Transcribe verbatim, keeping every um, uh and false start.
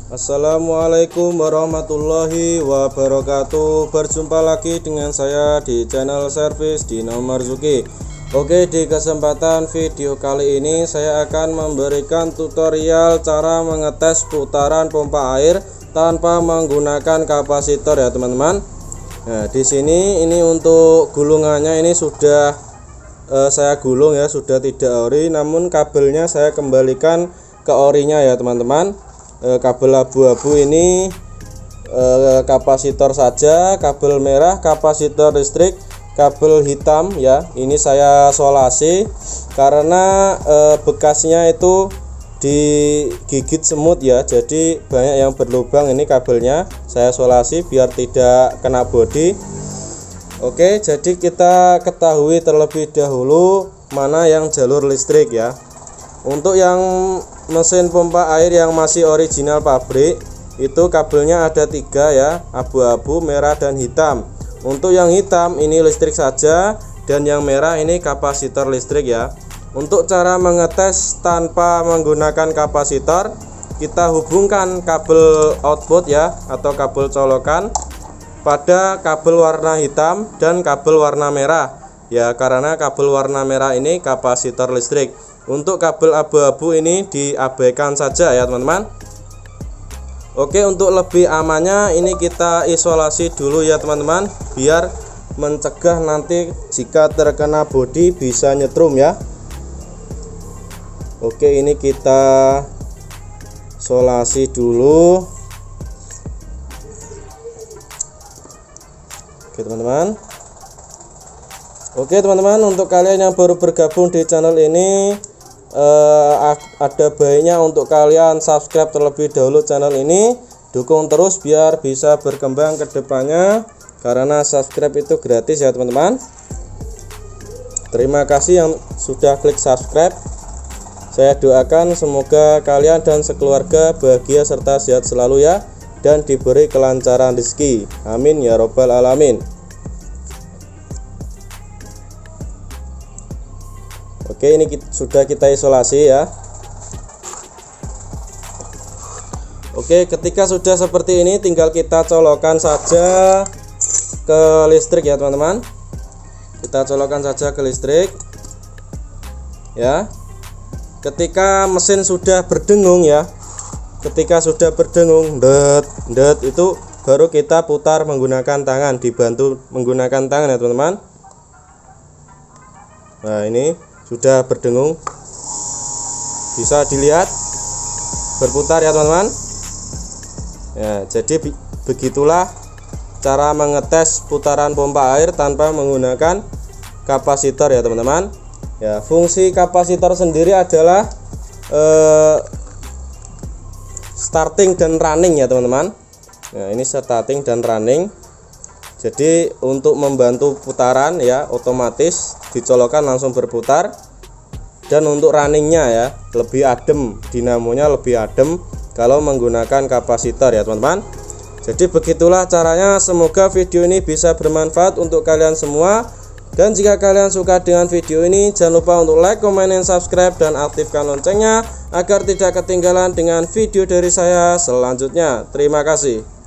Assalamualaikum warahmatullahi wabarakatuh. Berjumpa lagi dengan saya di channel servis Dino Marzuki. Oke, di kesempatan video kali ini saya akan memberikan tutorial cara mengetes putaran pompa air tanpa menggunakan kapasitor ya teman-teman. Nah, di sini ini untuk gulungannya ini sudah eh, saya gulung ya, sudah tidak ori, namun kabelnya saya kembalikan ke orinya ya teman-teman. E, kabel abu-abu ini e, kapasitor saja, kabel merah kapasitor listrik, kabel hitam ya ini saya solasi karena e, bekasnya itu digigit semut ya, jadi banyak yang berlubang. Ini kabelnya saya solasi biar tidak kena bodi. Oke, jadi kita ketahui terlebih dahulu mana yang jalur listrik ya. Untuk yang mesin pompa air yang masih original pabrik itu kabelnya ada tiga ya, abu-abu, merah, dan hitam. Untuk yang hitam ini listrik saja, dan yang merah ini kapasitor listrik ya. Untuk cara mengetes tanpa menggunakan kapasitor, kita hubungkan kabel output ya atau kabel colokan pada kabel warna hitam dan kabel warna merah ya, karena kabel warna merah ini kapasitor listrik. Untuk kabel abu-abu ini diabaikan saja ya teman-teman. Oke, untuk lebih amannya ini kita isolasi dulu ya teman-teman, biar mencegah nanti jika terkena bodi bisa nyetrum ya. Oke, ini kita isolasi dulu. Oke teman-teman. Oke teman-teman, untuk kalian yang baru bergabung di channel ini, eh, ada baiknya untuk kalian subscribe terlebih dahulu channel ini. Dukung terus biar bisa berkembang ke depannya, karena subscribe itu gratis ya teman-teman. Terima kasih yang sudah klik subscribe. Saya doakan semoga kalian dan sekeluarga bahagia serta sehat selalu ya, dan diberi kelancaran rezeki. Amin ya robbal alamin. Oke, ini kita, sudah kita isolasi ya. Oke, ketika sudah seperti ini tinggal kita colokkan saja ke listrik ya teman-teman. Kita colokkan saja ke listrik ya. Ketika mesin sudah berdengung ya, ketika sudah berdengung det det itu baru kita putar menggunakan tangan, dibantu menggunakan tangan ya teman-teman. Nah, ini sudah berdengung, bisa dilihat berputar ya teman-teman ya. Jadi begitulah cara mengetes putaran pompa air tanpa menggunakan kapasitor ya teman-teman ya. Fungsi kapasitor sendiri adalah eh, starting dan running ya teman-teman ya. Ini starting dan running, jadi untuk membantu putaran ya, otomatis dicolokkan langsung berputar. Dan untuk runningnya ya lebih adem, dinamonya lebih adem kalau menggunakan kapasitor ya teman-teman. Jadi begitulah caranya. Semoga video ini bisa bermanfaat untuk kalian semua. Dan jika kalian suka dengan video ini, jangan lupa untuk like, comment, dan subscribe, dan aktifkan loncengnya agar tidak ketinggalan dengan video dari saya selanjutnya. Terima kasih.